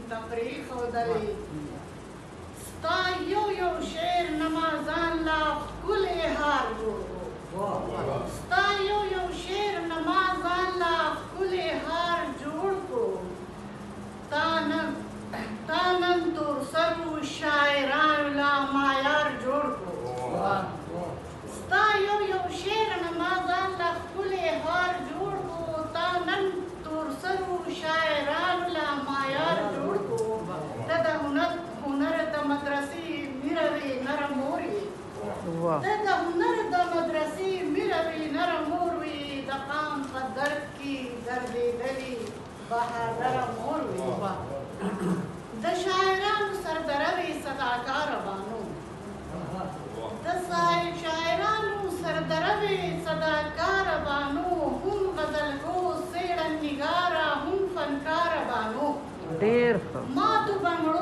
تفریح ښودلې ستا یو یو شعر نمازان لا ښکلی هار جوړ کړو ستا یو یو شعر نمازان لا ښکلی هار جوړ کړو تا نن تور سرو شاعران لا معیار جوړ کړو ستا یو یو شعر نمازان لا ښکلی هار جوړ کړو تا نن تور سرو شاعران لا معیار جوړ کړو ته د هنر د مدرسې میره وې نره مور وې ته د هنر د مدرسې میره وې نره مور وې د قام په درد کې دردېدلې بهادره مور وې د شاعرانو سردره وې صداکاره بانو د شاعرانو سردره وې صداکاره بانو هم غزلګو څېړن نګاره هم فنکاره بانو ماتو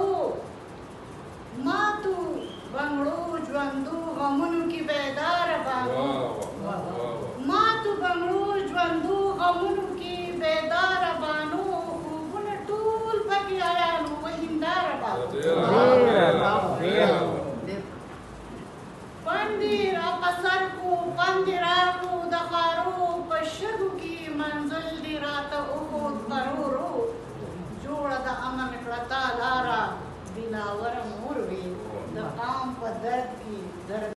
بنګړو ژوندو غمونو کې بیداره بانو ماتو بنګړو ژوندو غمونو کې بیداره بانو خوبونه ټول پکې عیانو هنداره بانو پندې را قصر کو پندې راکو د خارو په شګو کې منزل دې راته وښود قرورو جوړه د امن کړه تا لاره دلاوره مور وې د قام په درد کې درد